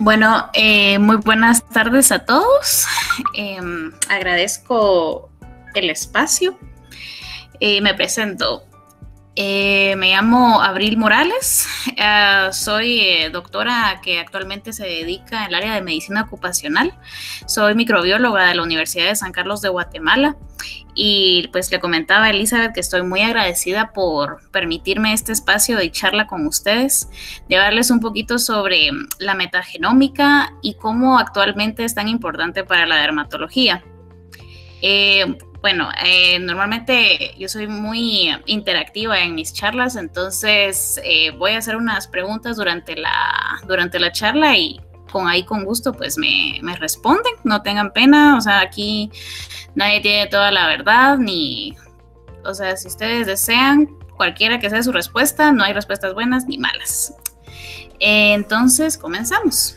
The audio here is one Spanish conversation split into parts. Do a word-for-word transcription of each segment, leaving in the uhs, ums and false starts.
Bueno, eh, muy buenas tardes a todos. Eh, agradezco el espacio. Eh, me presento. Eh, me llamo Abril Morales. Uh, soy eh, doctora que actualmente se dedica al área de medicina ocupacional. Soy microbióloga de la Universidad de San Carlos de Guatemala. Y pues le comentaba a Elizabeth que estoy muy agradecida por permitirme este espacio de charla con ustedes, de hablarles un poquito sobre la metagenómica y cómo actualmente es tan importante para la dermatología. Eh, bueno, eh, normalmente yo soy muy interactiva en mis charlas, entonces eh, voy a hacer unas preguntas durante la, durante la charla y con ahí con gusto pues me, me responden, no tengan pena, o sea, aquí nadie tiene toda la verdad, ni, o sea, si ustedes desean, cualquiera que sea su respuesta, no hay respuestas buenas ni malas. Eh, entonces, comenzamos.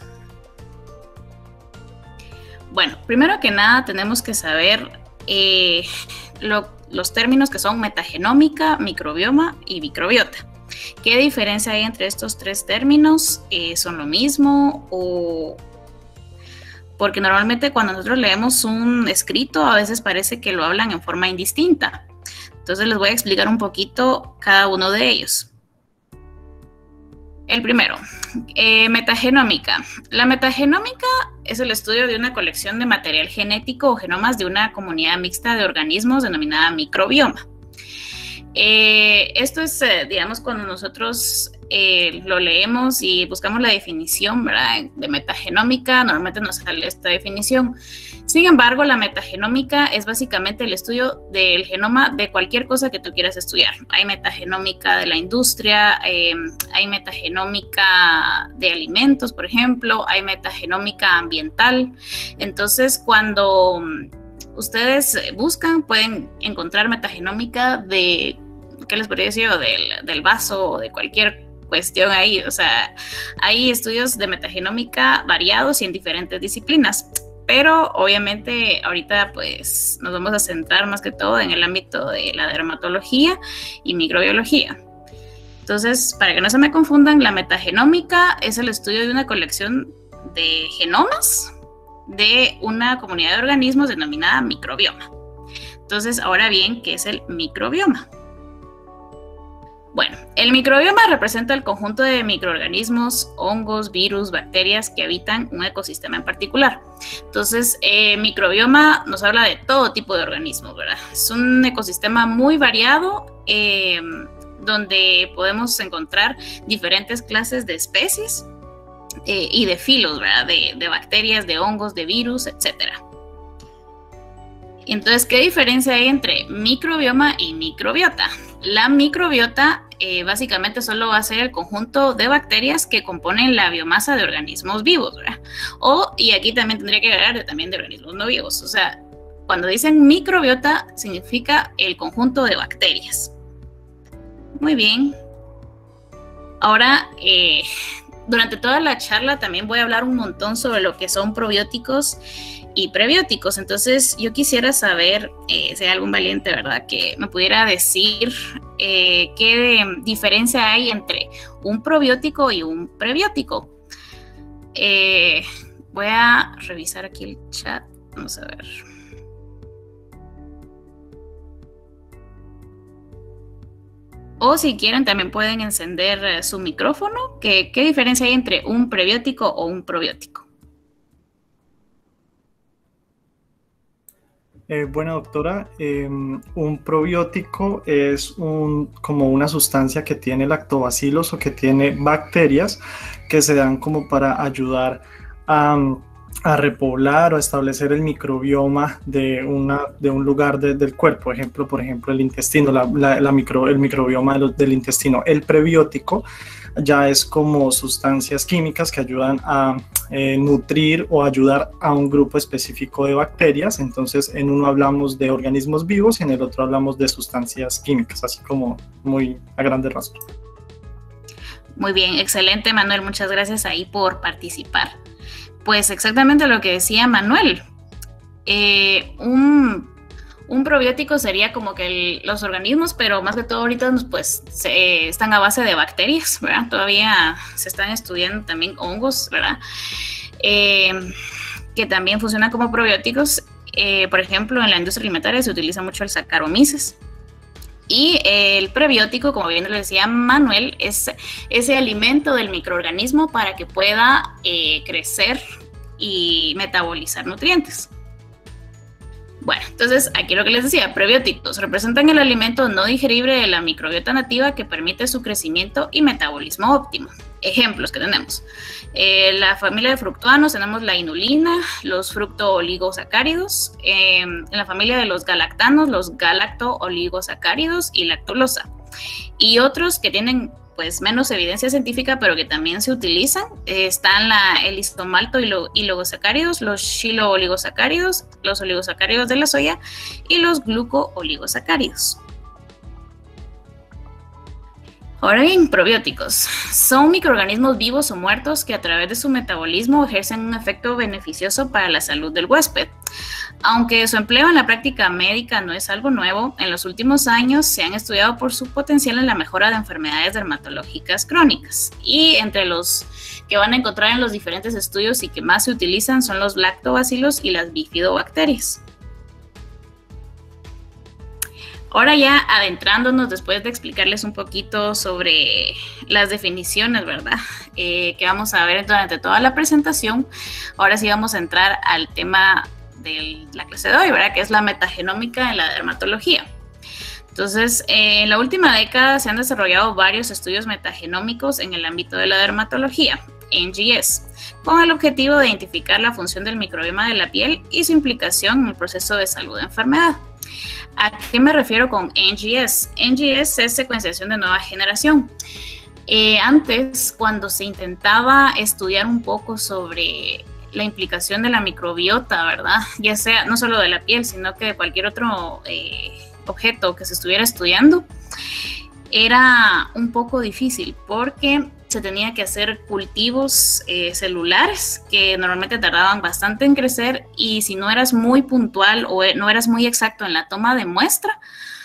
Bueno, primero que nada tenemos que saber eh, lo, los términos que son metagenómica, microbioma y microbiota. ¿Qué diferencia hay entre estos tres términos? Eh, ¿Son lo mismo? O porque normalmente cuando nosotros leemos un escrito a veces parece que lo hablan en forma indistinta. Entonces les voy a explicar un poquito cada uno de ellos. El primero, eh, metagenómica. La metagenómica es el estudio de una colección de material genético o genomas de una comunidad mixta de organismos denominada microbioma. Eh, esto es, eh, digamos, cuando nosotros eh, lo leemos y buscamos la definición, ¿verdad?, de metagenómica, normalmente nos sale esta definición. Sin embargo, la metagenómica es básicamente el estudio del genoma de cualquier cosa que tú quieras estudiar. Hay metagenómica de la industria, eh, hay metagenómica de alimentos, por ejemplo, hay metagenómica ambiental. Entonces, cuando ustedes buscan, pueden encontrar metagenómica de, ¿qué les podría decir? Del, del vaso o de cualquier cuestión ahí. O sea, hay estudios de metagenómica variados y en diferentes disciplinas. Pero obviamente ahorita pues nos vamos a centrar más que todo en el ámbito de la dermatología y microbiología. Entonces, para que no se me confundan, la metagenómica es el estudio de una colección de genomas de una comunidad de organismos denominada microbioma. Entonces, ahora bien, ¿qué es el microbioma? Bueno, el microbioma representa el conjunto de microorganismos, hongos, virus, bacterias que habitan un ecosistema en particular. Entonces, eh, microbioma nos habla de todo tipo de organismos, ¿verdad? Es un ecosistema muy variado eh, donde podemos encontrar diferentes clases de especies eh, y de filos, ¿verdad? De, de bacterias, de hongos, de virus, etcétera. Entonces, ¿qué diferencia hay entre microbioma y microbiota? La microbiota eh, básicamente solo va a ser el conjunto de bacterias que componen la biomasa de organismos vivos, ¿verdad? O, y aquí también tendría que agregar también de organismos no vivos. O sea, cuando dicen microbiota, significa el conjunto de bacterias. Muy bien. Ahora, eh, durante toda la charla también voy a hablar un montón sobre lo que son probióticos y prebióticos. Entonces yo quisiera saber eh, si hay algún valiente, ¿verdad?, que me pudiera decir eh, qué diferencia hay entre un probiótico y un prebiótico. Eh, voy a revisar aquí el chat. Vamos a ver. O si quieren también pueden encender eh, su micrófono. ¿Qué, qué diferencia hay entre un prebiótico o un probiótico? Eh, bueno, doctora, eh, un probiótico es un, como una sustancia que tiene lactobacilos o que tiene bacterias que se dan como para ayudar a, a repoblar o a establecer el microbioma de, una, de un lugar de, del cuerpo. Ejemplo, por ejemplo, el intestino, la, la, la micro, el microbioma de lo, del intestino. El prebiótico ya es como sustancias químicas que ayudan a eh, nutrir o ayudar a un grupo específico de bacterias. Entonces, en uno hablamos de organismos vivos y en el otro hablamos de sustancias químicas, así como muy a grandes rasgos. Muy bien, excelente, Manuel, muchas gracias ahí por participar. Pues exactamente lo que decía Manuel. Eh, un Un probiótico sería como que el, los organismos, pero más que todo ahorita pues se, están a base de bacterias, ¿verdad? Todavía se están estudiando también hongos, ¿verdad? eh, que también funcionan como probióticos. Eh, por ejemplo, en la industria alimentaria se utiliza mucho el Saccharomyces. Y el prebiótico, como bien le decía Manuel, es ese alimento del microorganismo para que pueda eh, crecer y metabolizar nutrientes. Bueno, entonces aquí lo que les decía, prebióticos representan el alimento no digerible de la microbiota nativa que permite su crecimiento y metabolismo óptimo. Ejemplos que tenemos. Eh, la familia de fructoanos tenemos la inulina, los fructooligosacáridos. Eh, en la familia de los galactanos, los galactooligosacáridos y lactulosa. Y otros que tienen pues menos evidencia científica, pero que también se utilizan, eh, están la, el isomalto y los oligosacáridos, los xilo-oligosacáridos, los oligosacáridos de la soya y los gluco-oligosacáridos. Ahora bien, probióticos. Son microorganismos vivos o muertos que a través de su metabolismo ejercen un efecto beneficioso para la salud del huésped. Aunque su empleo en la práctica médica no es algo nuevo, en los últimos años se han estudiado por su potencial en la mejora de enfermedades dermatológicas crónicas. Y entre los que van a encontrar en los diferentes estudios y que más se utilizan son los lactobacilos y las bifidobacterias. Ahora ya adentrándonos, después de explicarles un poquito sobre las definiciones, ¿verdad? Eh, que vamos a ver durante toda la presentación, ahora sí vamos a entrar al tema de la clase de hoy, ¿verdad? Que es la metagenómica en la dermatología. Entonces, eh, en la última década se han desarrollado varios estudios metagenómicos en el ámbito de la dermatología, N G S, con el objetivo de identificar la función del microbioma de la piel y su implicación en el proceso de salud de enfermedad. ¿A qué me refiero con N G S? N G S es secuenciación de nueva generación. Eh, antes, cuando se intentaba estudiar un poco sobre la implicación de la microbiota, ¿verdad? Ya sea no solo de la piel, sino que de cualquier otro eh, objeto que se estuviera estudiando, era un poco difícil porque se tenía que hacer cultivos eh, celulares que normalmente tardaban bastante en crecer, y si no eras muy puntual o no eras muy exacto en la toma de muestra,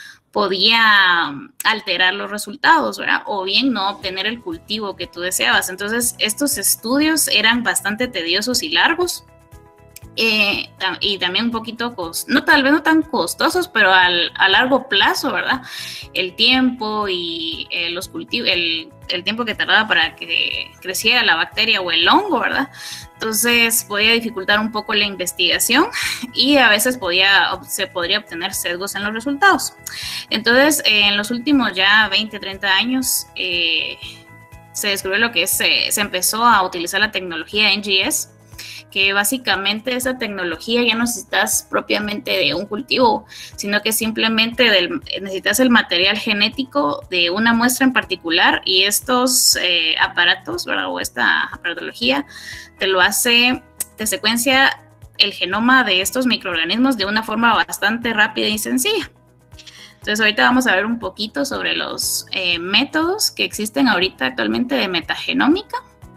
podía alterar los resultados, ¿verdad? O bien no obtener el cultivo que tú deseabas. Entonces, estos estudios eran bastante tediosos y largos. Eh, y también un poquito, cost no tal vez no tan costosos, pero al, a largo plazo, ¿verdad? El tiempo y eh, los cultivos, el, el tiempo que tardaba para que creciera la bacteria o el hongo, ¿verdad? Entonces podía dificultar un poco la investigación y a veces podía, se podría obtener sesgos en los resultados. Entonces, eh, en los últimos ya veinte, treinta años, eh, se descubrió lo que es, eh, se empezó a utilizar la tecnología N G S, que básicamente esa tecnología ya no necesitas propiamente de un cultivo, sino que simplemente del, necesitas el material genético de una muestra en particular, y estos eh, aparatos, ¿verdad? O esta aparatología te lo hace, te secuencia el genoma de estos microorganismos de una forma bastante rápida y sencilla. Entonces ahorita vamos a ver un poquito sobre los eh, métodos que existen ahorita actualmente de metagenómica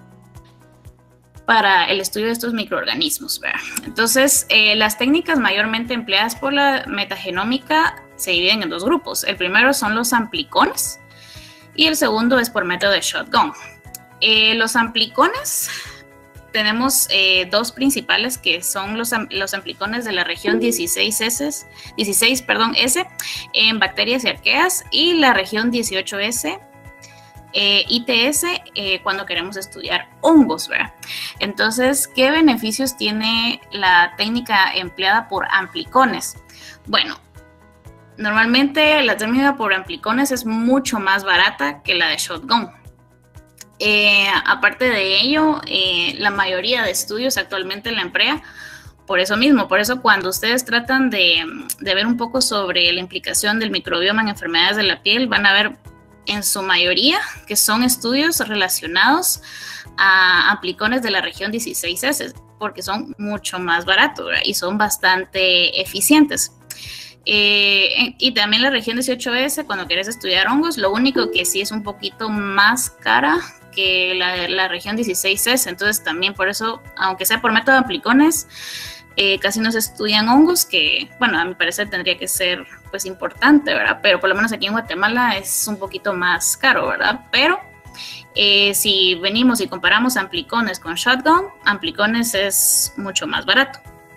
para el estudio de estos microorganismos, ¿verdad? Entonces, eh, las técnicas mayormente empleadas por la metagenómica se dividen en dos grupos. El primero son los amplicones y el segundo es por método de shotgun. Eh, los amplicones, tenemos eh, dos principales, que son los, los amplicones de la región dieciséis S, dieciséis, perdón, S en bacterias y arqueas, y la región dieciocho S Eh, I T S eh, cuando queremos estudiar hongos, ¿verdad? Entonces, ¿qué beneficios tiene la técnica empleada por amplicones? Bueno, normalmente la técnica por amplicones es mucho más barata que la de shotgun. Eh, aparte de ello, eh, la mayoría de estudios actualmente la emplean por eso mismo. Por eso, cuando ustedes tratan de, de ver un poco sobre la implicación del microbioma en enfermedades de la piel, van a ver en su mayoría que son estudios relacionados a amplicones de la región dieciséis S, porque son mucho más baratos, ¿verdad? Y son bastante eficientes. Eh, y también la región dieciocho S, cuando quieres estudiar hongos, lo único que sí es un poquito más cara que la, la región dieciséis S. Entonces también por eso, aunque sea por método de amplicones, Eh, casi no se estudian hongos, que, bueno, a mi parecer tendría que ser, pues, importante, ¿verdad? Pero por lo menos aquí en Guatemala es un poquito más caro, ¿verdad? Pero Eh, si venimos y comparamos amplicones con shotgun, amplicones es mucho más barato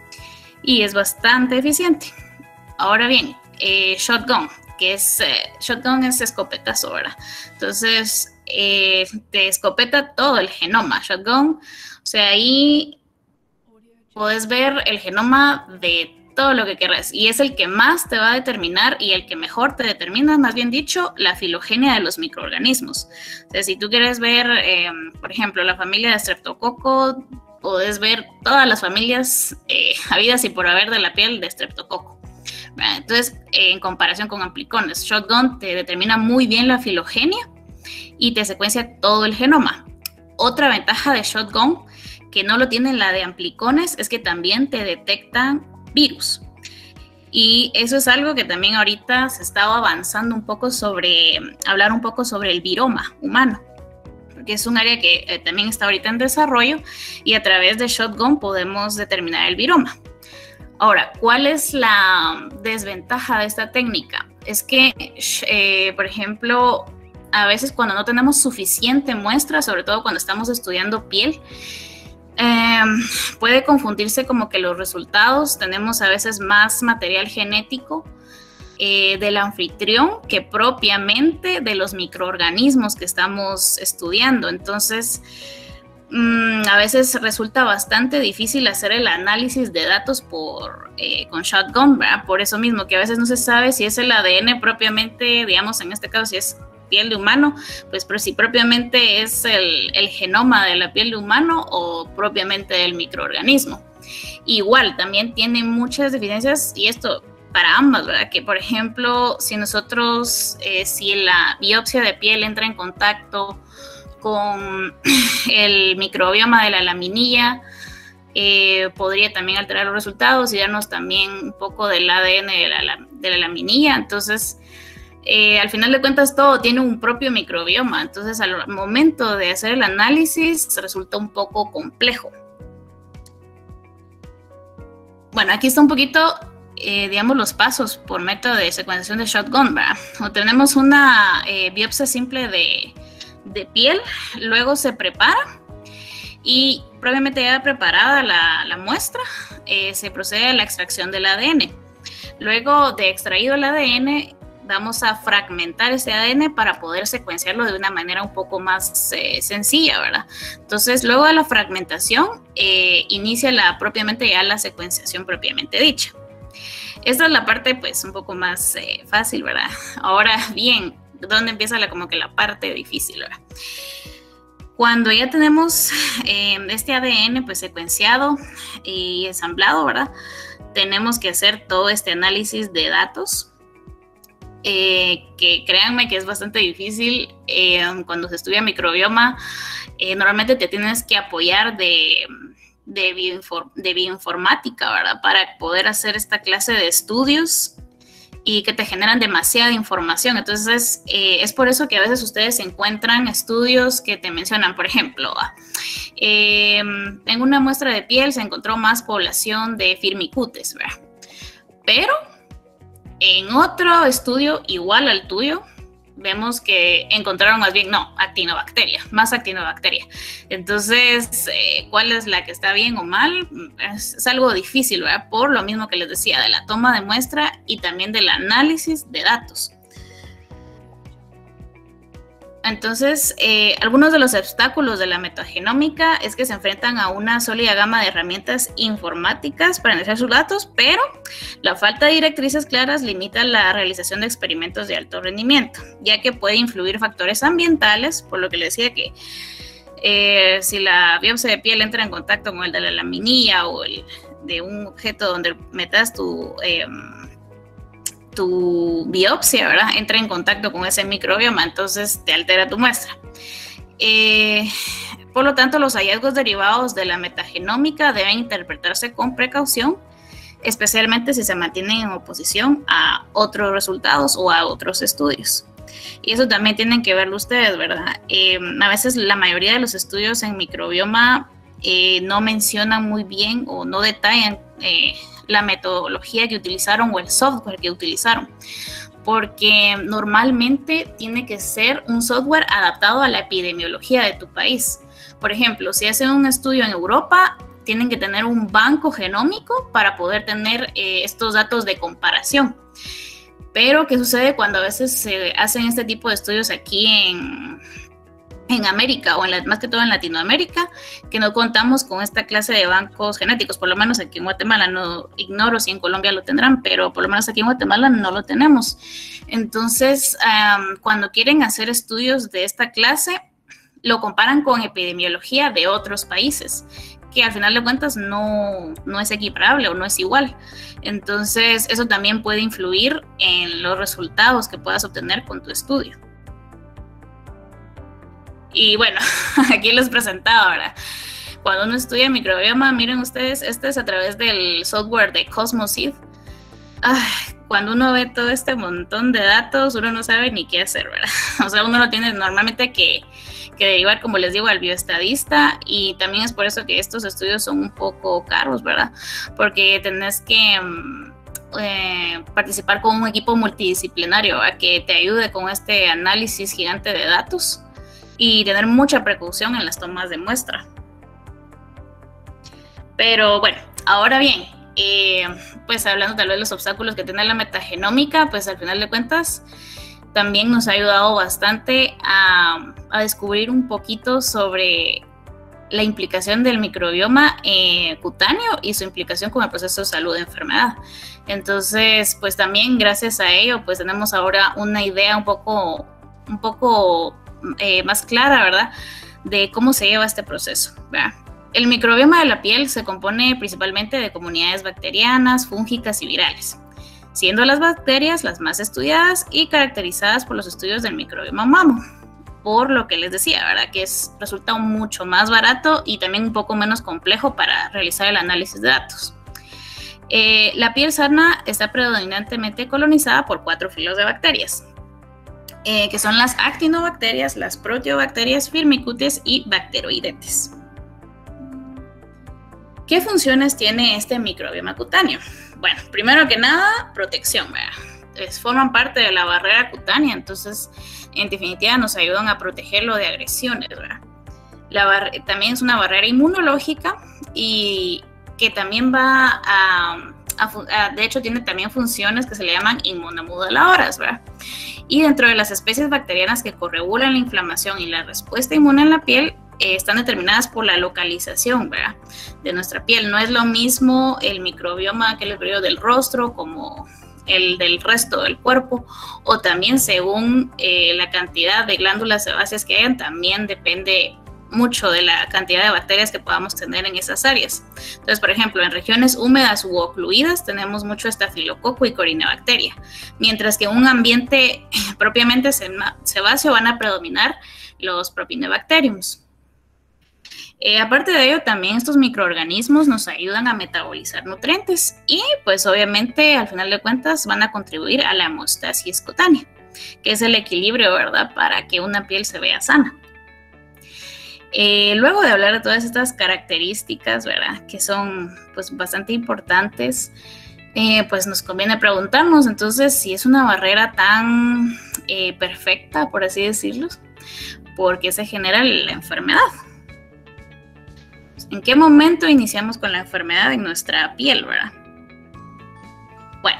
y es bastante eficiente. Ahora bien, eh, shotgun, que es, eh, shotgun es escopetazo, ¿verdad? Entonces, eh, te escopeta todo el genoma. Shotgun, o sea, ahí puedes ver el genoma de todo lo que quieras, y es el que más te va a determinar y el que mejor te determina, más bien dicho, la filogenia de los microorganismos. O sea, si tú quieres ver, eh, por ejemplo, la familia de Streptococo, puedes ver todas las familias eh, habidas y por haber de la piel de Streptococo. Entonces, eh, en comparación con amplicones, shotgun te determina muy bien la filogenia y te secuencia todo el genoma. Otra ventaja de shotgun, que no lo tiene la de amplicones, es que también te detectan virus. Y eso es algo que también ahorita se estaba avanzando un poco sobre, hablar un poco sobre el viroma humano, porque es un área que eh, también está ahorita en desarrollo, y a través de shotgun podemos determinar el viroma. Ahora, ¿cuál es la desventaja de esta técnica? Es que, eh, por ejemplo, a veces cuando no tenemos suficiente muestra, sobre todo cuando estamos estudiando piel, Eh, puede confundirse como que los resultados, tenemos a veces más material genético eh, del anfitrión que propiamente de los microorganismos que estamos estudiando. Entonces, mmm, a veces resulta bastante difícil hacer el análisis de datos por, eh, con shotgun, ¿verdad? Por eso mismo que a veces no se sabe si es el A D N propiamente, digamos en este caso si es piel de humano, pues pero si propiamente es el, el genoma de la piel de humano o propiamente del microorganismo. Igual, también tiene muchas deficiencias, y esto para ambas, ¿verdad? Que por ejemplo, si nosotros, eh, si la biopsia de piel entra en contacto con el microbioma de la laminilla, eh, podría también alterar los resultados y darnos también un poco del A D N de la, de la laminilla. Entonces, Eh, al final de cuentas todo tiene un propio microbioma, entonces al momento de hacer el análisis resulta un poco complejo. Bueno, aquí está un poquito, eh, digamos, los pasos por método de secuenciación de shotgun, ¿verdad? O tenemos una eh, biopsia simple de, de piel, luego se prepara y previamente ya preparada la, la muestra, eh, se procede a la extracción del A D N. Luego de extraído el A D N, vamos a fragmentar ese A D N para poder secuenciarlo de una manera un poco más eh, sencilla, ¿verdad? Entonces, luego de la fragmentación, eh, inicia la, propiamente ya la secuenciación propiamente dicha. Esta es la parte, pues, un poco más eh, fácil, ¿verdad? Ahora bien, ¿dónde empieza la, como que la parte difícil, ¿verdad? Cuando ya tenemos eh, este A D N, pues, secuenciado y ensamblado, ¿verdad? Tenemos que hacer todo este análisis de datos, Eh, que créanme que es bastante difícil. Eh, cuando se estudia microbioma, eh, normalmente te tienes que apoyar de, de, bioinfor de bioinformática, ¿verdad? Para poder hacer esta clase de estudios y que te generan demasiada información. Entonces, eh, es por eso que a veces ustedes encuentran estudios que te mencionan, por ejemplo, eh, en una muestra de piel se encontró más población de firmicutes, ¿verdad? Pero en otro estudio igual al tuyo, vemos que encontraron más bien, no, actinobacteria, más actinobacteria. Entonces, eh, ¿cuál es la que está bien o mal? Es, es algo difícil, ¿verdad? Por lo mismo que les decía, de la toma de muestra y también del análisis de datos. Entonces, eh, algunos de los obstáculos de la metagenómica es que se enfrentan a una sólida gama de herramientas informáticas para analizar sus datos, pero la falta de directrices claras limita la realización de experimentos de alto rendimiento, ya que puede influir factores ambientales, por lo que les decía que eh, si la biopsia de piel entra en contacto con el de la laminilla o el de un objeto donde metas tu... Eh, tu biopsia, ¿verdad? Entra en contacto con ese microbioma, entonces te altera tu muestra. Eh, por lo tanto, los hallazgos derivados de la metagenómica deben interpretarse con precaución, especialmente si se mantienen en oposición a otros resultados o a otros estudios. Y eso también tienen que verlo ustedes, ¿verdad? Eh, a veces la mayoría de los estudios en microbioma eh, no mencionan muy bien o no detallan eh, la metodología que utilizaron o el software que utilizaron. porque normalmente tiene que ser un software adaptado a la epidemiología de tu país. Por ejemplo, si hacen un estudio en Europa, tienen que tener un banco genómico para poder tener eh, estos datos de comparación. Pero, ¿qué sucede cuando a veces se hacen este tipo de estudios aquí en, en América o en la, más que todo en Latinoamérica, que no contamos con esta clase de bancos genéticos? Por lo menos aquí en Guatemala, no ignoro si en Colombia lo tendrán, pero por lo menos aquí en Guatemala no lo tenemos. Entonces, um, cuando quieren hacer estudios de esta clase, lo comparan con epidemiología de otros países, que al final de cuentas no, no es equiparable o no es igual. Entonces, eso también puede influir en los resultados que puedas obtener con tu estudio. Y bueno, aquí les presentaba ahora. Cuando uno estudia microbioma, miren ustedes, este es a través del software de Cosmoseed. Ay, cuando uno ve todo este montón de datos, uno no sabe ni qué hacer, ¿verdad? O sea, uno lo tiene normalmente que, que derivar, como les digo, al bioestadista, y también es por eso que estos estudios son un poco caros, ¿verdad? Porque tenés que eh, participar con un equipo multidisciplinario a que te ayude con este análisis gigante de datos y tener mucha precaución en las tomas de muestra. Pero bueno, ahora bien, Eh, pues hablando tal vez de los obstáculos que tiene la metagenómica, pues al final de cuentas también nos ha ayudado bastante a, a descubrir un poquito sobre la implicación del microbioma eh, cutáneo y su implicación con el proceso de salud de enfermedad. Entonces, pues también gracias a ello, pues tenemos ahora una idea un poco, un poco eh, más clara, ¿verdad?, de cómo se lleva este proceso, ¿verdad? El microbioma de la piel se compone principalmente de comunidades bacterianas, fúngicas y virales, siendo las bacterias las más estudiadas y caracterizadas por los estudios del microbioma humano, por lo que les decía, ¿verdad?, que es, resulta mucho más barato y también un poco menos complejo para realizar el análisis de datos. Eh, la piel sana está predominantemente colonizada por cuatro filos de bacterias, eh, que son las actinobacterias, las proteobacterias, firmicutes y bacteroidetes. ¿Qué funciones tiene este microbioma cutáneo? Bueno, primero que nada, protección, ¿verdad? Es, forman parte de la barrera cutánea, entonces en definitiva nos ayudan a protegerlo de agresiones, ¿verdad? La bar- también es una barrera inmunológica y que también va a, a, a, de hecho tiene también funciones que se le llaman inmunomoduladoras, ¿verdad? Y dentro de las especies bacterianas que corregulan la inflamación y la respuesta inmune en la piel, Eh, están determinadas por la localización, ¿verdad?, de nuestra piel. No es lo mismo el microbioma que el microbioma del rostro como el del resto del cuerpo, o también según eh, la cantidad de glándulas sebáceas que hayan, también depende mucho de la cantidad de bacterias que podamos tener en esas áreas. Entonces, por ejemplo, en regiones húmedas u ocluidas tenemos mucho estafilococo y corinebacteria, mientras que en un ambiente propiamente sebáceo van a predominar los propinebacteriums. Eh, aparte de ello, también estos microorganismos nos ayudan a metabolizar nutrientes y pues obviamente al final de cuentas van a contribuir a la hemostasis cutánea, que es el equilibrio, ¿verdad?, para que una piel se vea sana. Eh, luego de hablar de todas estas características, ¿verdad?, que son pues bastante importantes, eh, pues nos conviene preguntarnos entonces si es una barrera tan eh, perfecta, por así decirlo, ¿por qué se genera la enfermedad? ¿En qué momento iniciamos con la enfermedad en nuestra piel, verdad? Bueno,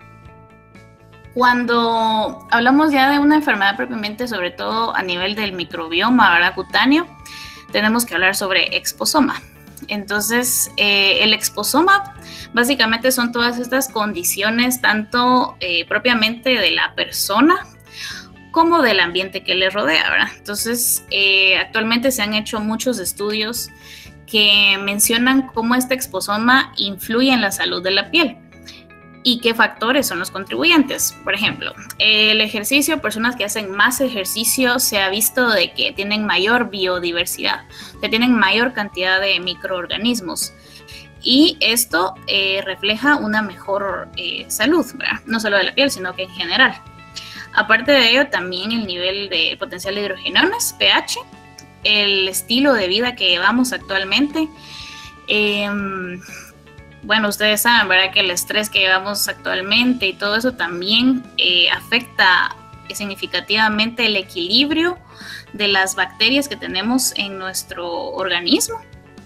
cuando hablamos ya de una enfermedad propiamente, sobre todo a nivel del microbioma, ¿verdad?, cutáneo, tenemos que hablar sobre exposoma. Entonces, eh, el exposoma básicamente son todas estas condiciones, tanto eh, propiamente de la persona como del ambiente que le rodea, ¿verdad? Entonces, eh, actualmente se han hecho muchos estudios que mencionan cómo este exposoma influye en la salud de la piel y qué factores son los contribuyentes. Por ejemplo, el ejercicio, personas que hacen más ejercicio, se ha visto de que tienen mayor biodiversidad, que tienen mayor cantidad de microorganismos, y esto eh, refleja una mejor eh, salud, ¿verdad?, no solo de la piel, sino que en general. Aparte de ello, también el nivel de potencial de hidrogenones, pH, el estilo de vida que llevamos actualmente, eh, bueno, ustedes saben, ¿verdad?, que el estrés que llevamos actualmente y todo eso también eh, afecta significativamente el equilibrio de las bacterias que tenemos en nuestro organismo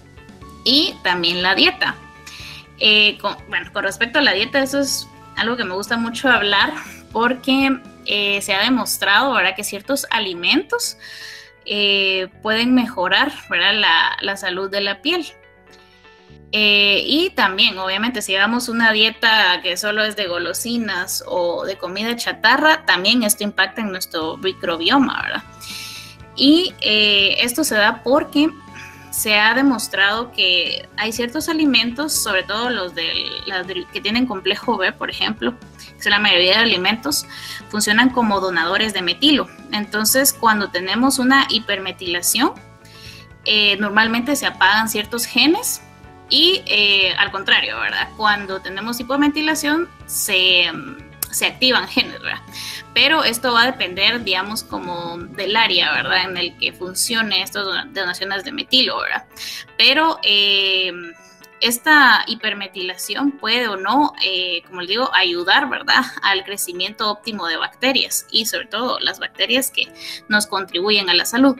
y también la dieta. Eh, con, bueno, con respecto a la dieta, eso es algo que me gusta mucho hablar porque eh, se ha demostrado, ¿verdad?, que ciertos alimentos eh, pueden mejorar, ¿verdad?, la, la salud de la piel. Eh, y también, obviamente, si llevamos una dieta que solo es de golosinas o de comida chatarra, también esto impacta en nuestro microbioma, ¿verdad? Y eh, esto se da porque se ha demostrado que hay ciertos alimentos, sobre todo los del, las del, que tienen complejo B, por ejemplo, que la mayoría de alimentos funcionan como donadores de metilo. Entonces, cuando tenemos una hipermetilación, eh, normalmente se apagan ciertos genes. Y eh, al contrario, ¿verdad? Cuando tenemos hipoventilación se, se activan genes, ¿verdad? Pero esto va a depender, digamos, como del área, ¿verdad?, en el que funcione estas donaciones de metilo, ¿verdad? Pero eh, esta hipermetilación puede o no, eh, como les digo, ayudar, ¿verdad?, al crecimiento óptimo de bacterias y sobre todo las bacterias que nos contribuyen a la salud.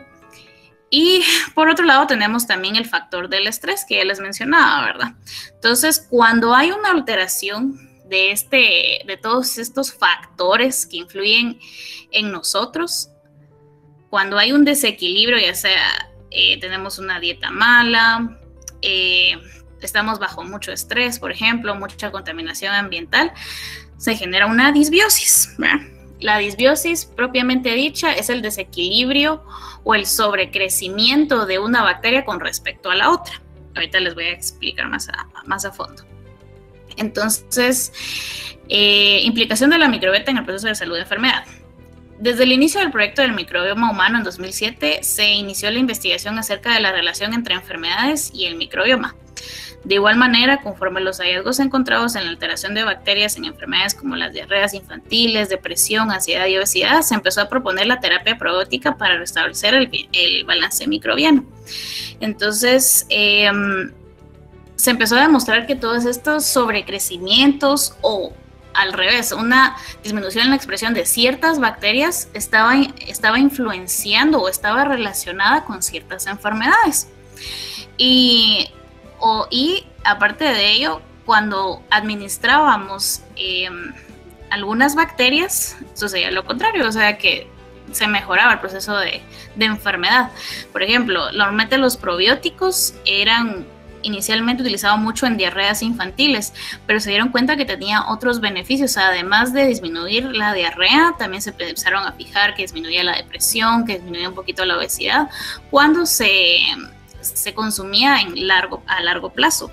Y por otro lado tenemos también el factor del estrés que ya les mencionaba, ¿verdad? Entonces, cuando hay una alteración de, este, de todos estos factores que influyen en nosotros, cuando hay un desequilibrio, ya sea eh, tenemos una dieta mala, eh, estamos bajo mucho estrés, por ejemplo, mucha contaminación ambiental, se genera una disbiosis, ¿verdad? La disbiosis propiamente dicha es el desequilibrio o el sobrecrecimiento de una bacteria con respecto a la otra. Ahorita les voy a explicar más a, más a fondo. Entonces, eh, implicación de la microbiota en el proceso de salud y enfermedad. Desde el inicio del proyecto del microbioma humano en dos mil siete se inició la investigación acerca de la relación entre enfermedades y el microbioma. De igual manera, conforme los hallazgos encontrados en la alteración de bacterias en enfermedades como las diarreas infantiles, depresión, ansiedad y obesidad, se empezó a proponer la terapia probiótica para restablecer el, el balance microbiano. Entonces, eh, se empezó a demostrar que todos estos sobrecrecimientos o al revés, una disminución en la expresión de ciertas bacterias estaba, estaba influenciando o estaba relacionada con ciertas enfermedades. Y O, y aparte de ello, cuando administrábamos eh, algunas bacterias, sucedía lo contrario, o sea que se mejoraba el proceso de, de enfermedad. Por ejemplo, normalmente los probióticos eran inicialmente utilizados mucho en diarreas infantiles, pero se dieron cuenta que tenía otros beneficios. Además de disminuir la diarrea, también se empezaron a fijar que disminuía la depresión, que disminuía un poquito la obesidad, cuando se... se consumía en largo, a largo plazo.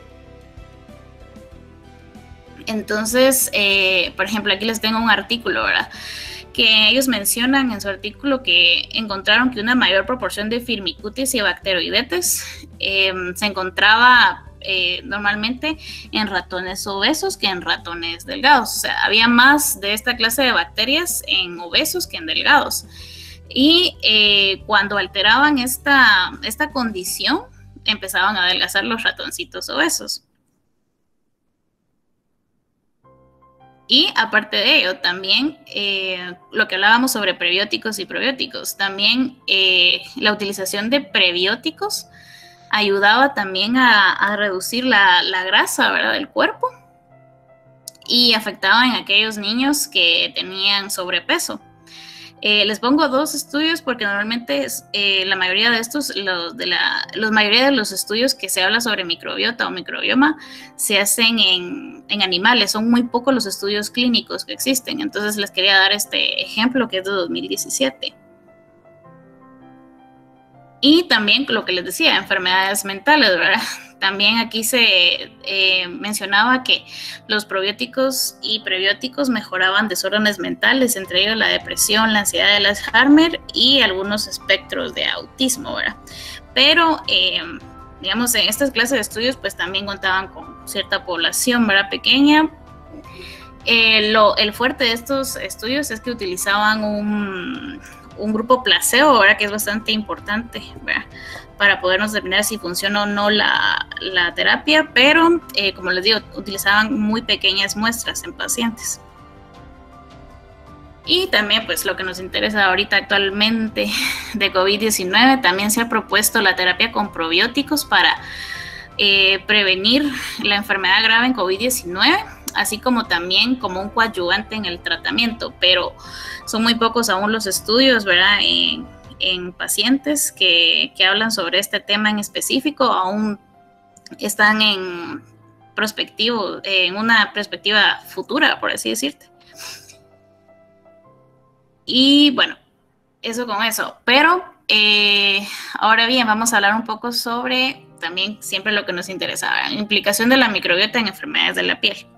Entonces, eh, por ejemplo, aquí les tengo un artículo, ¿verdad?, que ellos mencionan en su artículo que encontraron que una mayor proporción de firmicutes y bacteroidetes eh, se encontraba eh, normalmente en ratones obesos que en ratones delgados. O sea, había más de esta clase de bacterias en obesos que en delgados. Y eh, cuando alteraban esta, esta condición, empezaban a adelgazar los ratoncitos obesos. Y aparte de ello, también eh, lo que hablábamos sobre prebióticos y probióticos, también eh, la utilización de prebióticos ayudaba también a, a reducir la, la grasa, ¿verdad?, del cuerpo y afectaba en aquellos niños que tenían sobrepeso. Eh, les pongo dos estudios porque normalmente eh, la mayoría de estos, los de la los mayoría de los estudios que se habla sobre microbiota o microbioma se hacen en, en animales, son muy pocos los estudios clínicos que existen. Entonces les quería dar este ejemplo que es de dos mil diecisiete. Y también lo que les decía, enfermedades mentales, ¿verdad? También aquí se eh, mencionaba que los probióticos y prebióticos mejoraban desórdenes mentales, entre ellos la depresión, la ansiedad de Alzheimer y algunos espectros de autismo, ¿verdad? Pero, eh, digamos, en estas clases de estudios pues también contaban con cierta población, ¿verdad?, pequeña. Eh, lo, el fuerte de estos estudios es que utilizaban un... un grupo placebo, ¿verdad?, que es bastante importante, ¿verdad?, para podernos determinar si funciona o no la, la terapia, pero eh, como les digo, utilizaban muy pequeñas muestras en pacientes. Y también, pues, lo que nos interesa ahorita actualmente de COVID diecinueve, también se ha propuesto la terapia con probióticos para eh, prevenir la enfermedad grave en COVID diecinueve, así como también como un coadyuvante en el tratamiento, pero son muy pocos aún los estudios, ¿verdad?, en, en pacientes que, que hablan sobre este tema en específico, aún están en prospectivo, en una perspectiva futura, por así decirte. Y bueno, eso con eso. Pero eh, ahora bien, vamos a hablar un poco sobre también siempre lo que nos interesaba, implicación de la microbiota en enfermedades de la piel.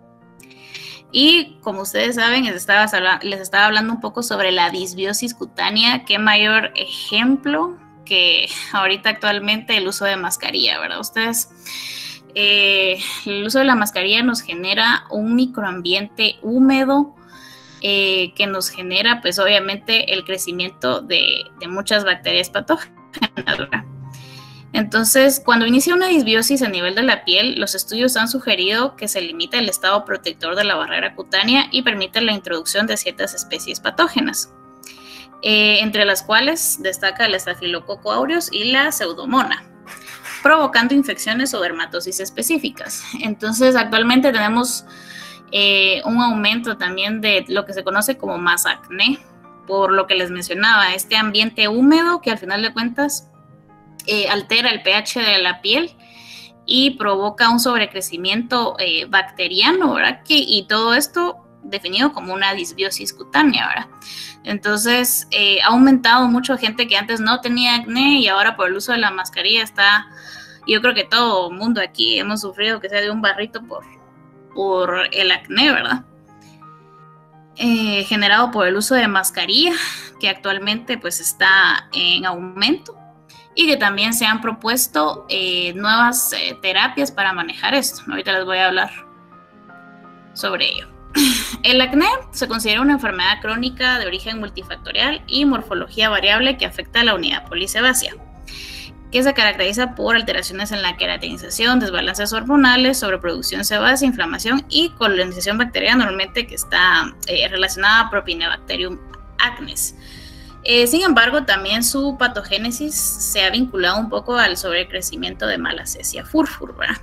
Y como ustedes saben, les estaba, les estaba hablando un poco sobre la disbiosis cutánea. Qué mayor ejemplo que ahorita actualmente el uso de mascarilla, ¿verdad? Ustedes, eh, el uso de la mascarilla nos genera un microambiente húmedo, Eh, que nos genera, pues obviamente, el crecimiento de, de muchas bacterias patógenas, ¿verdad? Entonces, cuando inicia una disbiosis a nivel de la piel, los estudios han sugerido que se limita el estado protector de la barrera cutánea y permite la introducción de ciertas especies patógenas, eh, entre las cuales destaca el Staphylococcus aureus y la Pseudomonas, provocando infecciones o dermatosis específicas. Entonces, actualmente tenemos Eh, un aumento también de lo que se conoce como masacné, por lo que les mencionaba, este ambiente húmedo que al final de cuentas eh, altera el pH de la piel y provoca un sobrecrecimiento eh, bacteriano, ¿verdad? Que, y todo esto definido como una disbiosis cutánea, ¿verdad? Entonces eh, ha aumentado mucho gente que antes no tenía acné y ahora por el uso de la mascarilla está, yo creo que todo el mundo aquí hemos sufrido que sea de un barrito por por el acné, ¿verdad? Eh, generado por el uso de mascarilla, que actualmente pues está en aumento, y que también se han propuesto eh, nuevas eh, terapias para manejar esto. Ahorita les voy a hablar sobre ello. El acné se considera una enfermedad crónica de origen multifactorial y morfología variable que afecta a la unidad polisebácea, que se caracteriza por alteraciones en la queratinización, desbalances hormonales, sobreproducción sebácea, inflamación y colonización bacteriana, normalmente que está eh, relacionada a Propionibacterium acnes. Eh, sin embargo, también su patogénesis se ha vinculado un poco al sobrecrecimiento de Malassezia furfur, ¿verdad?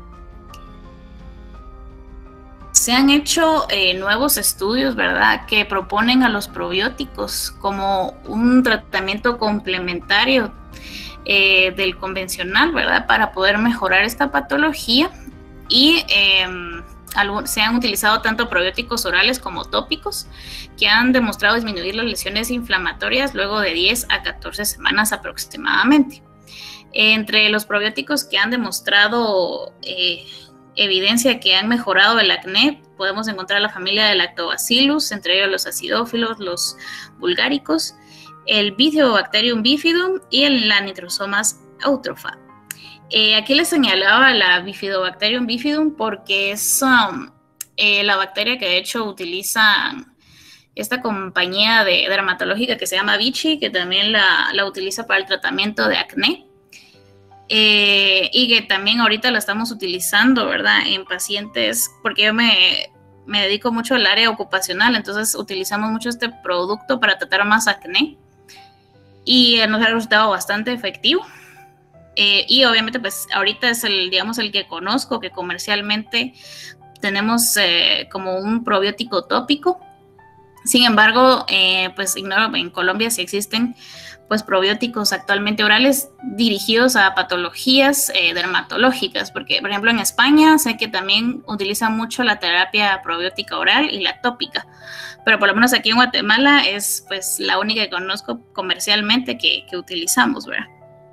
Se han hecho eh, nuevos estudios, ¿verdad?, que proponen a los probióticos como un tratamiento complementario Eh, del convencional, ¿verdad?, para poder mejorar esta patología, y eh, algo, se han utilizado tanto probióticos orales como tópicos que han demostrado disminuir las lesiones inflamatorias luego de diez a catorce semanas aproximadamente. Entre los probióticos que han demostrado eh, evidencia que han mejorado el acné, podemos encontrar la familia de Lactobacillus, entre ellos los acidófilos, los bulgáricos, el Bifidobacterium bifidum y el, la Nitrosomas eutropha. Eh, aquí les señalaba la Bifidobacterium bifidum porque es um, eh, la bacteria que de hecho utiliza esta compañía de, dermatológica que se llama Vichy, que también la, la utiliza para el tratamiento de acné, eh, y que también ahorita la estamos utilizando, ¿verdad?, en pacientes, porque yo me, me dedico mucho al área ocupacional, entonces utilizamos mucho este producto para tratar más acné, y nos ha resultado bastante efectivo. Eh, y obviamente pues ahorita es el, digamos, el que conozco, que comercialmente tenemos eh, como un probiótico tópico. Sin embargo, eh, pues ignoro, en Colombia sí existen pues probióticos actualmente orales dirigidos a patologías eh, dermatológicas, porque por ejemplo en España sé que también utilizan mucho la terapia probiótica oral y la tópica, pero por lo menos aquí en Guatemala es pues la única que conozco comercialmente que, que utilizamos, ¿verdad?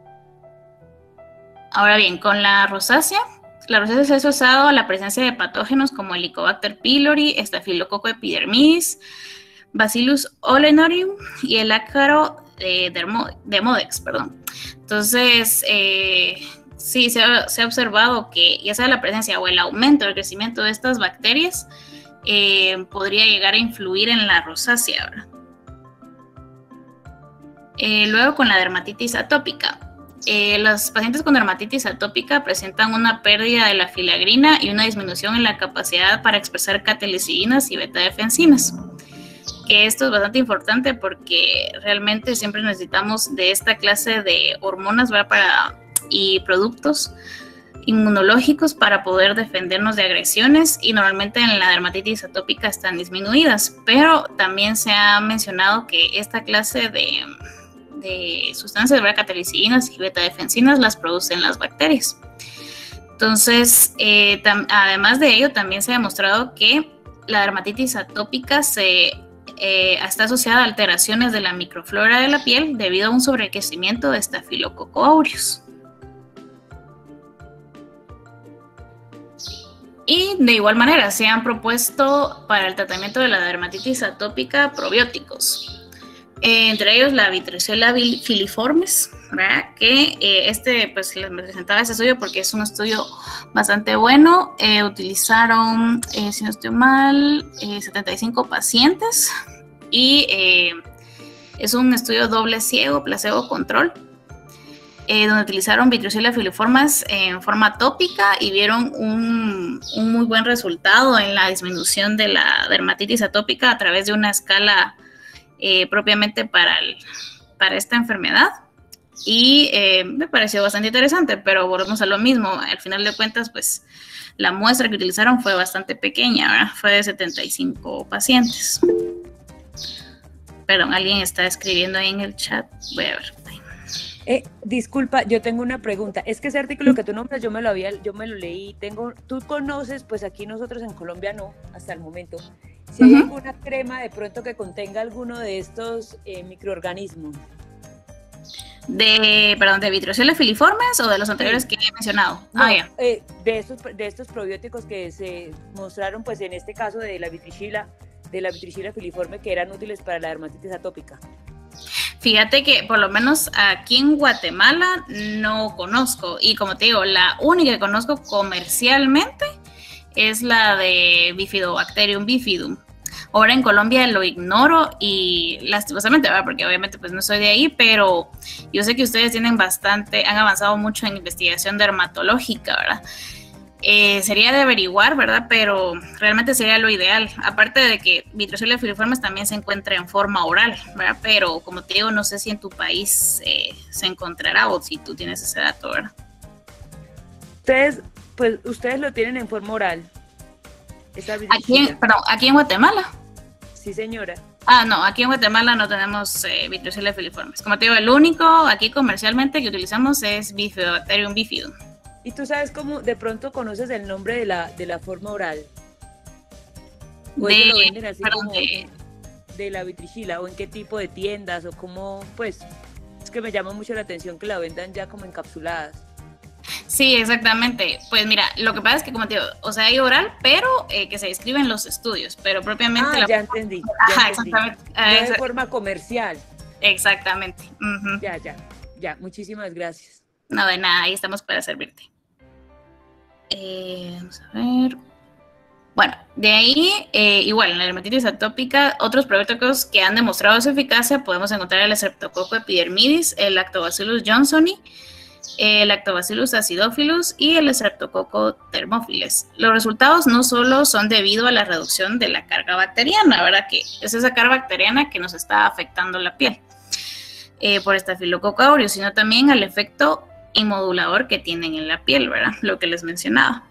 Ahora bien, con la rosácea, la rosácea se ha asociado a la presencia de patógenos como Helicobacter pylori, Staphylococcus epidermidis, Bacillus olenorium y el ácaro eh, demodex, perdón. Entonces, eh, sí, se ha, se ha observado que ya sea la presencia o el aumento del crecimiento de estas bacterias eh, podría llegar a influir en la rosácea, ¿verdad? Eh, luego con la dermatitis atópica. Eh, los pacientes con dermatitis atópica presentan una pérdida de la filagrina y una disminución en la capacidad para expresar catecolicinas y beta-defensinas. Que esto es bastante importante porque realmente siempre necesitamos de esta clase de hormonas, ¿verdad? Para, y productos inmunológicos para poder defendernos de agresiones, y normalmente en la dermatitis atópica están disminuidas, pero también se ha mencionado que esta clase de, de sustancias, ¿verdad? Catecolicinas y beta-defensinas las producen las bacterias. Entonces, eh, además de ello, también se ha demostrado que la dermatitis atópica se Eh, está asociada a alteraciones de la microflora de la piel debido a un sobrecrecimiento de Staphylococcus aureus. Y de igual manera se han propuesto para el tratamiento de la dermatitis atópica probióticos, eh, entre ellos la Vitricella filiformis, ¿verdad? Que eh, este, pues les presentaba ese estudio porque es un estudio bastante bueno. Eh, utilizaron, eh, si no estoy mal, eh, setenta y cinco pacientes, y eh, es un estudio doble ciego, placebo control, eh, donde utilizaron Vitricella filiformis en forma tópica y vieron un, un muy buen resultado en la disminución de la dermatitis atópica a través de una escala eh, propiamente para, el, para esta enfermedad. Y eh, me pareció bastante interesante, pero volvemos a lo mismo. Al final de cuentas, pues la muestra que utilizaron fue bastante pequeña, ¿verdad? Fue de setenta y cinco pacientes. Perdón, alguien está escribiendo ahí en el chat. Voy a ver. Eh, disculpa, yo tengo una pregunta. Es que ese artículo que tú nombras, yo me lo había, yo me lo leí. Tengo, tú conoces, pues aquí nosotros en Colombia no, hasta el momento. Si hay uh-huh. alguna crema de pronto que contenga alguno de estos eh, microorganismos. De, perdón, de Vitricella filiformis o de los anteriores sí. que he mencionado. No, ah, ya. Eh, de estos, de estos probióticos que se mostraron, pues en este caso de la Vitricella, de la Vitricella filiforme, que eran útiles para la dermatitis atópica. Fíjate que por lo menos aquí en Guatemala no conozco, y como te digo, la única que conozco comercialmente es la de Bifidobacterium bifidum. Ahora en Colombia lo ignoro y lastimosamente, ¿verdad? Porque obviamente pues no soy de ahí, pero yo sé que ustedes tienen bastante, han avanzado mucho en investigación dermatológica, ¿verdad? Eh, sería de averiguar, ¿verdad? Pero realmente sería lo ideal. Aparte de que Vitricella filiformis también se encuentra en forma oral, ¿verdad? Pero como te digo, no sé si en tu país eh, se encontrará o si tú tienes ese dato, ¿verdad? Ustedes, pues ustedes lo tienen en forma oral. Aquí en, perdón, aquí en Guatemala. Sí, señora. Ah, no, aquí en Guatemala no tenemos eh, Vitricella filiformis. Como te digo, el único aquí comercialmente que utilizamos es Bifidobacterium bifidum. ¿Y tú sabes cómo de pronto conoces el nombre de la, de la forma oral? ¿O de, lo venden así perdón, como de, de la Vitricella? ¿O en qué tipo de tiendas? ¿O cómo? Pues, es que me llama mucho la atención que la vendan ya como encapsuladas. Sí, exactamente. Pues mira, lo que pasa es que como te digo, o sea, hay oral, pero eh, que se describe en los estudios, pero propiamente... Ah, la... ya entendí. Ya Ajá, entendí. exactamente. No uh, de forma comercial. Exactamente. Uh-huh. Ya, ya, ya. Muchísimas gracias. No, de nada, ahí estamos para servirte. Eh, vamos a ver. Bueno, de ahí, eh, igual, en la dermatitis atópica, otros probióticos que han demostrado su eficacia, podemos encontrar el Streptococcus epidermidis, el Lactobacillus johnsoni, el Lactobacillus acidophilus y el Streptococcus thermophilus. Los resultados no solo son debido a la reducción de la carga bacteriana, ¿verdad? Que es esa carga bacteriana que nos está afectando la piel eh, por Staphylococcus aureus, sino también al efecto inmodulador que tienen en la piel, ¿verdad? Lo que les mencionaba.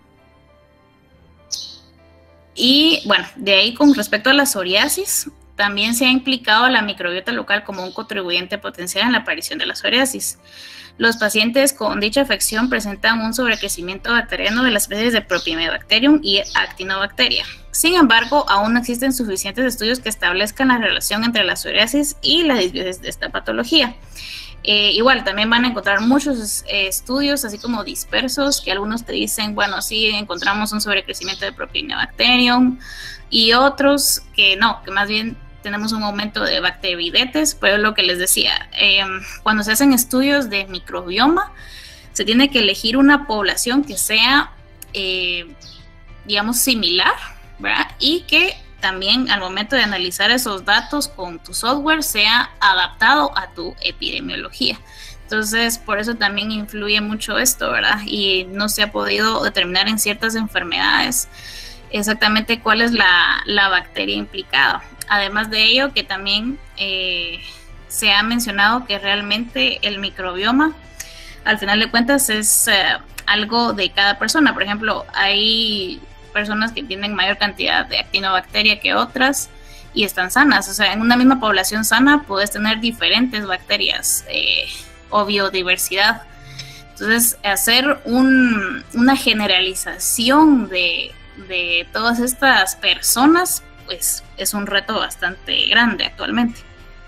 Y bueno, de ahí con respecto a la psoriasis, también se ha implicado la microbiota local como un contribuyente potencial en la aparición de la psoriasis. Los pacientes con dicha afección presentan un sobrecrecimiento bacteriano de las especies de Propionibacterium y Actinobacteria. Sin embargo, aún no existen suficientes estudios que establezcan la relación entre la psoriasis y la disbiosis de esta patología. Eh, igual, también van a encontrar muchos eh, estudios, así como dispersos, que algunos te dicen, bueno, sí, encontramos un sobrecrecimiento de Propionibacterium, y otros que no, que más bien tenemos un aumento de bacteridetes. Pero lo que les decía, eh, cuando se hacen estudios de microbioma, se tiene que elegir una población que sea, eh, digamos, similar, ¿verdad? Y que también al momento de analizar esos datos con tu software sea adaptado a tu epidemiología. Entonces, por eso también influye mucho esto, ¿verdad? Y no se ha podido determinar en ciertas enfermedades exactamente cuál es la, la bacteria implicada. Además de ello, que también eh, se ha mencionado que realmente el microbioma, al final de cuentas, es eh, algo de cada persona. Por ejemplo, hay personas que tienen mayor cantidad de actinobacteria que otras y están sanas. O sea, en una misma población sana puedes tener diferentes bacterias eh, o biodiversidad. Entonces, hacer un, una generalización de, de todas estas personas, pues es un reto bastante grande actualmente.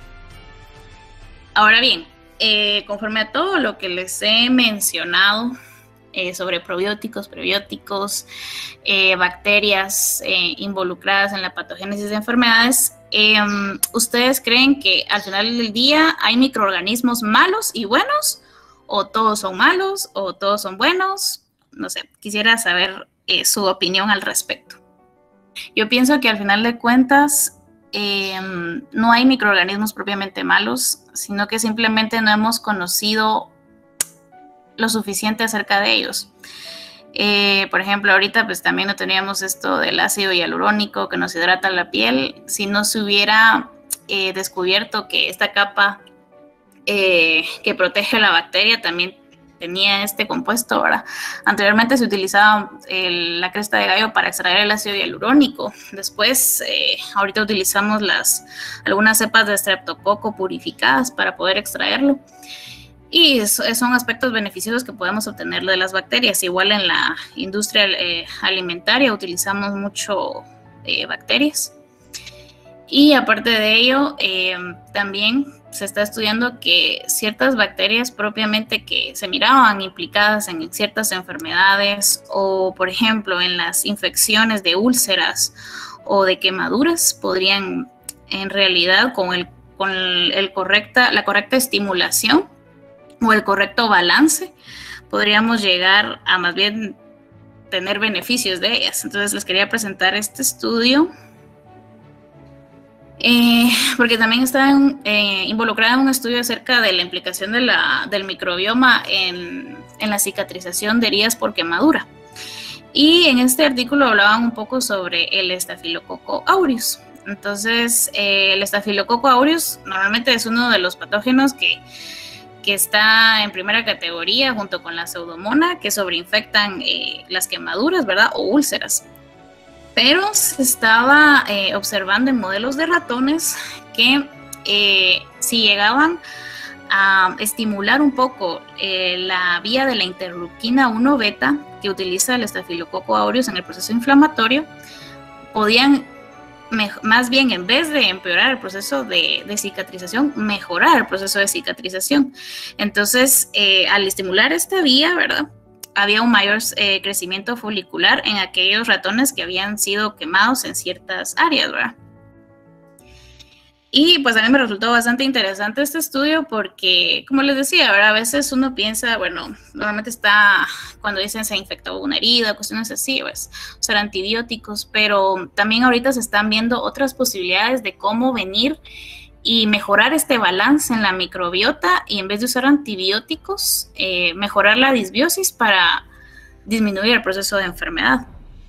Ahora bien, eh, conforme a todo lo que les he mencionado eh, sobre probióticos, prebióticos, eh, bacterias eh, involucradas en la patogénesis de enfermedades, eh, ¿ustedes creen que al final del día hay microorganismos malos y buenos? ¿O todos son malos? ¿O todos son buenos? No sé, quisiera saber eh, su opinión al respecto. Yo pienso que al final de cuentas eh, no hay microorganismos propiamente malos, sino que simplemente no hemos conocido lo suficiente acerca de ellos. Eh, por ejemplo, ahorita pues también no teníamos esto del ácido hialurónico que nos hidrata la piel. Si no se hubiera eh, descubierto que esta capa eh, que protege a la bacteria también tenía este compuesto, ¿verdad? Anteriormente se utilizaba el, la cresta de gallo para extraer el ácido hialurónico. Después, eh, ahorita utilizamos las, algunas cepas de streptococo purificadas para poder extraerlo. Y eso, son aspectos beneficiosos que podemos obtener de las bacterias. Igual en la industria eh, alimentaria utilizamos mucho eh, bacterias. Y aparte de ello, eh, también se está estudiando que ciertas bacterias propiamente que se miraban implicadas en ciertas enfermedades o, por ejemplo, en las infecciones de úlceras o de quemaduras, podrían en realidad con, el, con el, el correcta, la correcta estimulación o el correcto balance, podríamos llegar a más bien tener beneficios de ellas. Entonces les quería presentar este estudio. Eh, porque también está en, eh, involucrada en un estudio acerca de la implicación de la, del microbioma en, en la cicatrización de heridas por quemadura. Y en este artículo hablaban un poco sobre el Staphylococcus aureus. Entonces, eh, el Staphylococcus aureus normalmente es uno de los patógenos que, que está en primera categoría junto con la pseudomonas, que sobreinfectan eh, las quemaduras, ¿verdad? O úlceras. Pero se estaba eh, observando en modelos de ratones que eh, si llegaban a estimular un poco eh, la vía de la interleuquina uno beta que utiliza el Staphylococcus aureus en el proceso inflamatorio, podían más bien, en vez de empeorar el proceso de, de cicatrización, mejorar el proceso de cicatrización. Entonces, eh, al estimular esta vía, ¿verdad?, había un mayor eh, crecimiento folicular en aquellos ratones que habían sido quemados en ciertas áreas, ¿verdad? Y pues a mí me resultó bastante interesante este estudio porque, como les decía, ¿verdad?, a veces uno piensa, bueno, normalmente está, cuando dicen se infectó una herida, cuestiones así, pues, usar antibióticos, pero también ahorita se están viendo otras posibilidades de cómo venir y mejorar este balance en la microbiota y en vez de usar antibióticos, eh, mejorar la disbiosis para disminuir el proceso de enfermedad.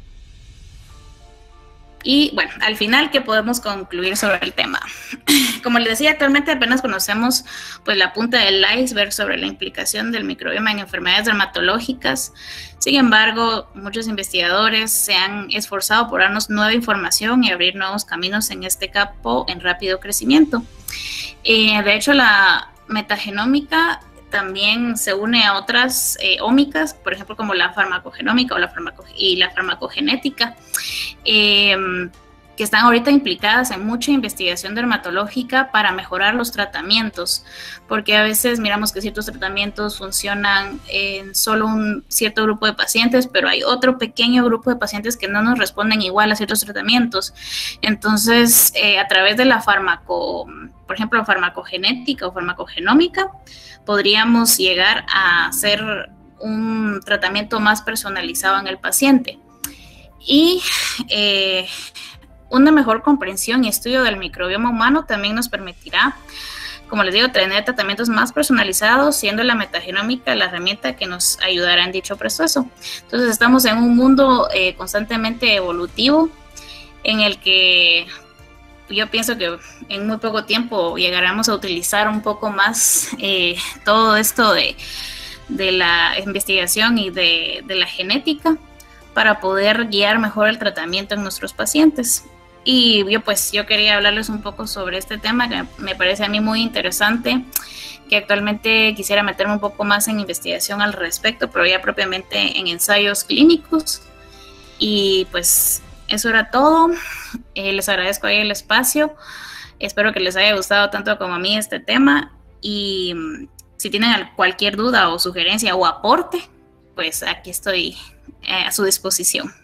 Y bueno, al final, ¿qué podemos concluir sobre el tema? Como les decía, actualmente apenas conocemos pues la punta del iceberg sobre la implicación del microbioma en enfermedades dermatológicas. Sin embargo, muchos investigadores se han esforzado por darnos nueva información y abrir nuevos caminos en este campo en rápido crecimiento. Eh, de hecho, la metagenómica también se une a otras eh, ómicas, por ejemplo, como la farmacogenómica o la farmaco y la farmacogenética, eh, que están ahorita implicadas en mucha investigación dermatológica para mejorar los tratamientos, porque a veces miramos que ciertos tratamientos funcionan en solo un cierto grupo de pacientes, pero hay otro pequeño grupo de pacientes que no nos responden igual a ciertos tratamientos. Entonces, eh, a través de la farmaco, por ejemplo, farmacogenética o farmacogenómica, podríamos llegar a hacer un tratamiento más personalizado en el paciente. Y eh, una mejor comprensión y estudio del microbioma humano también nos permitirá como les digo, tener tratamientos más personalizados, siendo la metagenómica la herramienta que nos ayudará en dicho proceso. Entonces estamos en un mundo eh, constantemente evolutivo, en el que yo pienso que en muy poco tiempo llegaremos a utilizar un poco más eh, todo esto de, de la investigación y de, de la genética para poder guiar mejor el tratamiento en nuestros pacientes. Y yo pues yo quería hablarles un poco sobre este tema que me parece a mí muy interesante, que actualmente quisiera meterme un poco más en investigación al respecto, pero ya propiamente en ensayos clínicos. Y pues eso era todo. Eh, les agradezco ahí el espacio. Espero que les haya gustado tanto como a mí este tema. Y si tienen cualquier duda o sugerencia o aporte, pues aquí estoy eh, a su disposición.